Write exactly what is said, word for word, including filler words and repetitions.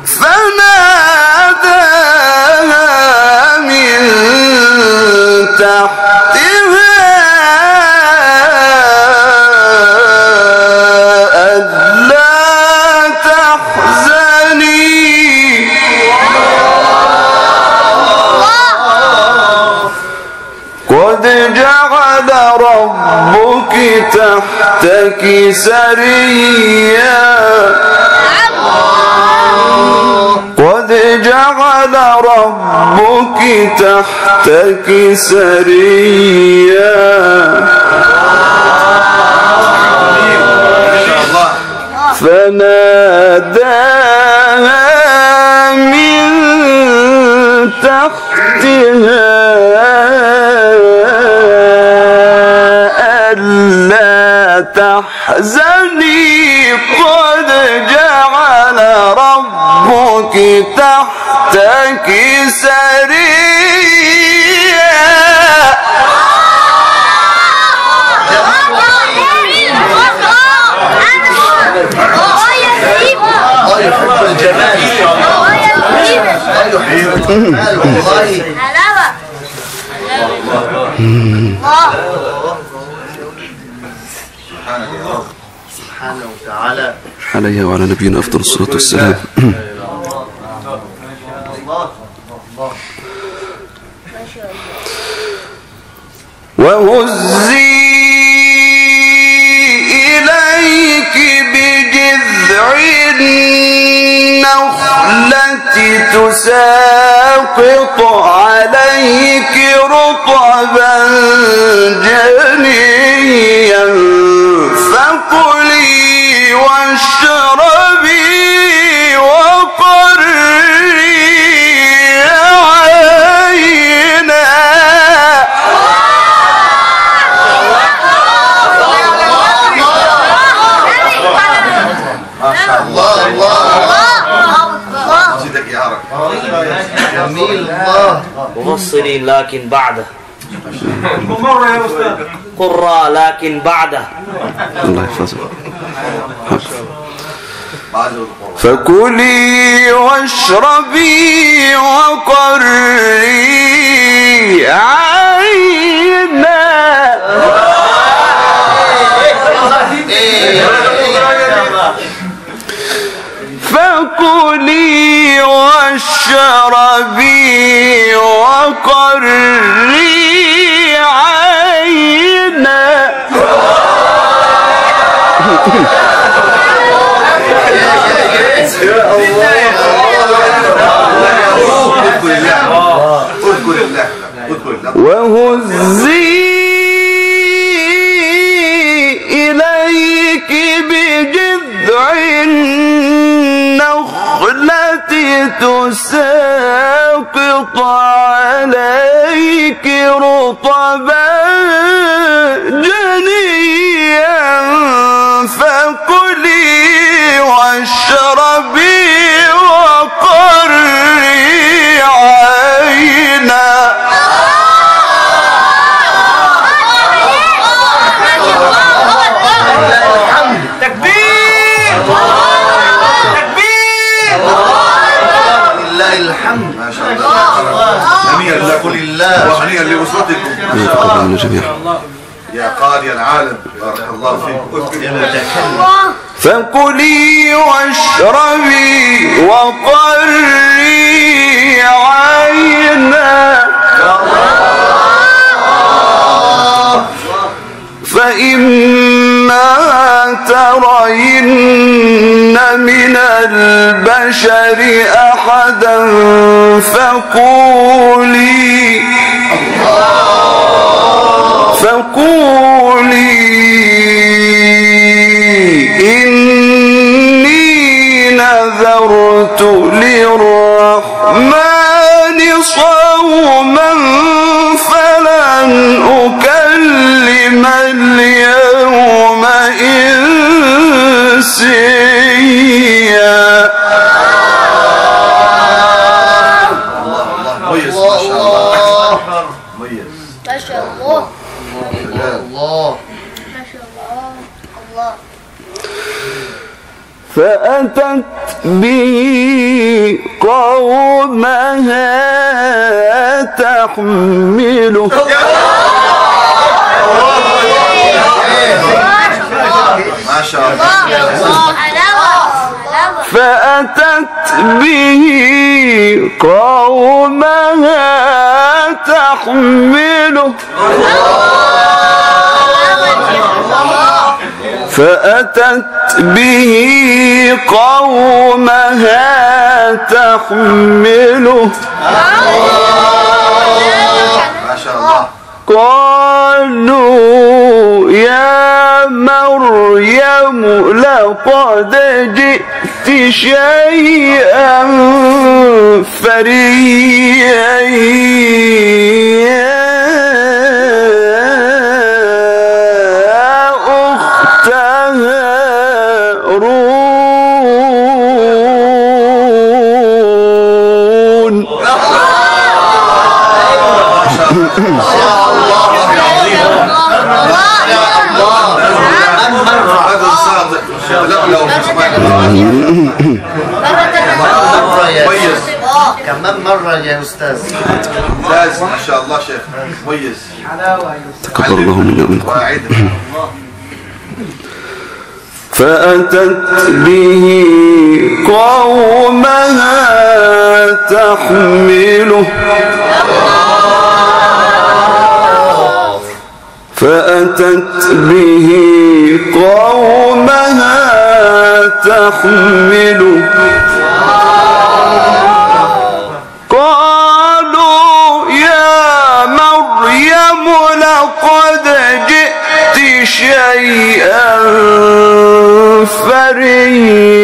فناداها من تحتها ألا تحزني قد جعل ربك تحتك سريا قد جعل ربك تحتك سريا فناداها من تحتها ألا تحزني قد جعل ربك تحتك سريا سبحانه وتعالى عليه وعلى نبينا أفضل الصلاة والسلام. وهزي إليك بجذع النخلة تساقط عليك رطبا جنيا فكلي واشربي وقري عينا ما شاء الله الله زيدك يا عرب جميل الله مبصرين لكن بعده قرى لكن بعده الله يحفظك. فكلي واشربي وقري عينا فكلي واشربي وقري عينا وهزي إليك بجذع النخلة تساقط عليك رطبا جنيا فكلي واشربي وقري عينا تكبير تكبير لله الحمد ما شاء الله هنيئا لكم لله وهنيئا لأسرتكم ما شاء الله جميعا يا قاضي العالم بارك الله فيك يا متكلم فكلي واشربي وقري عينا فإما ترين من البشر أحدا فقولي فقولي إني نذرت للرحمن صوما فلن أكلم اليوم إنسيا ما شاء الله الله ما شاء الله الله فأتت به قومها تحمله ما شاء الله. فأتت به قومها تحمله فأتت به قومها تحمله ما شاء الله. قالوا يا مريم لقد جئت شيئا فريا يا أخت هارون. كمان مرة يا أستاذ. ممتاز ما شاء الله شيخ كويس. تقبل الله منا. فأتت به قومها تحمله فأتت به قومها تحمله قالوا يا مريم لقد جئت شيئا فريا